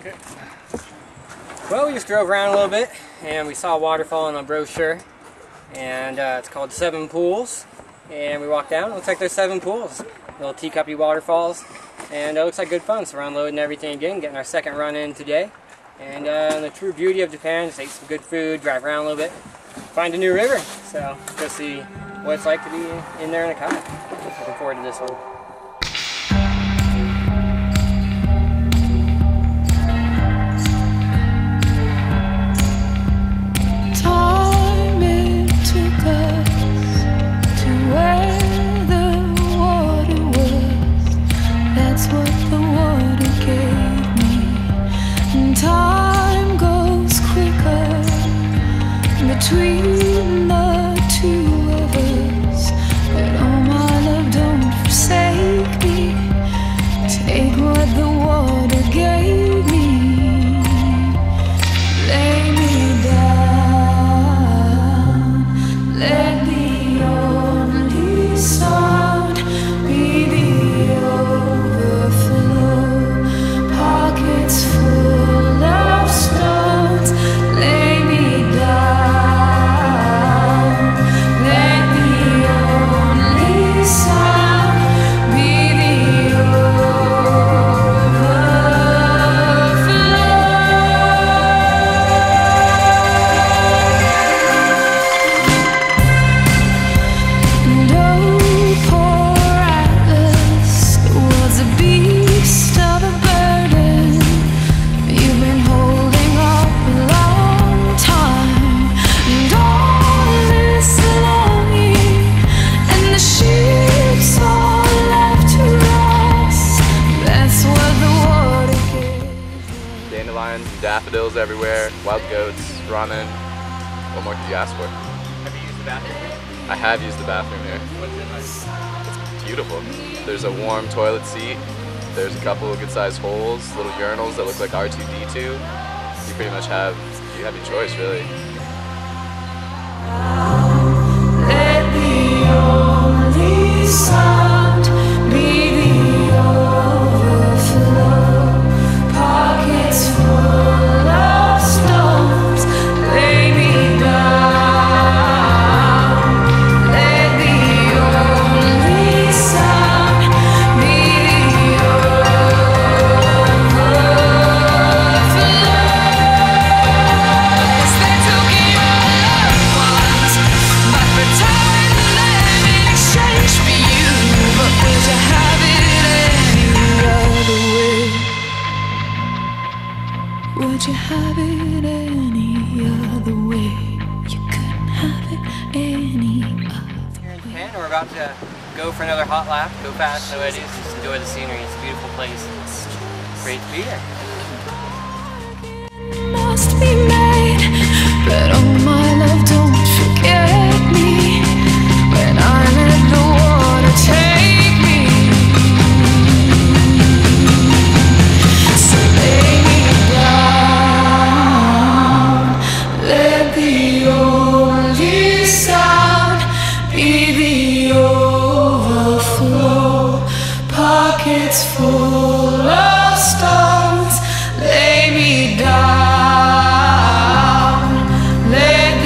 Okay. Well, we just drove around a little bit and we saw a waterfall on a brochure, and it's called Seven Pools. And we walked down. It looks like there's 7 pools, little teacuppy waterfalls, and it looks like good fun. So we're unloading everything again, getting our second run in today. And the true beauty of Japan, just ate some good food, drive around a little bit, find a new river. So go see what it's like to be in there in a kayak. Looking forward to this one. Between the two of us, but oh my love, don't forsake me. Take what the water gave me. Lay me down. Let the only sound be the overflow. Pockets full of stones. Lay me down. Daffodils everywhere, wild goats, ramen. What more could you ask for? Have you used the bathroom? I have used the bathroom here. What's it like? It's beautiful. There's a warm toilet seat. There's a couple of good-sized holes, little urinals that look like R2-D2. You pretty much have your choice, really. Let the only sound be the overflow. Pockets full of stones. Lay me down. Let the only sound be the overflow. 'Cause they took your loved ones, but returned them in exchange for you. But would you have it any other way? Would you have it any other way? You couldn't have it any other Here in Japan, we're about to go for another hot lap. Go fast, no eddies. Just enjoy the scenery. It's a beautiful place. It's great to be here. must be made, but oh my love, don't forget me when I let the water take me. So lay me down, let the only sound be the overflow. Pockets full of stones. Lay me down, let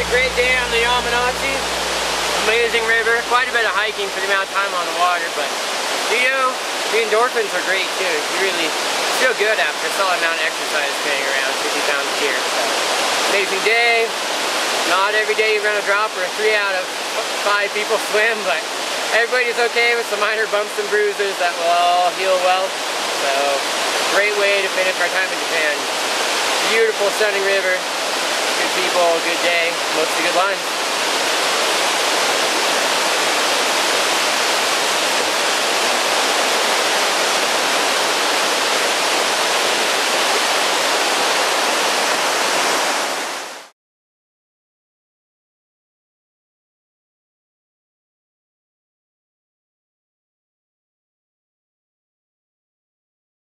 Great day on the Yamanashi. Amazing river. Quite a bit of hiking for the amount of time on the water, but the endorphins are great too. You really feel good after a solid amount of exercise training around 50 pounds a year. So, amazing day. Not every day you're going to drop or 3 out of 5 people swim, but everybody's okay with some minor bumps and bruises that will all heal well. So, great way to finish our time in Japan. Beautiful, stunning river. Good people, good day, mostly good lines.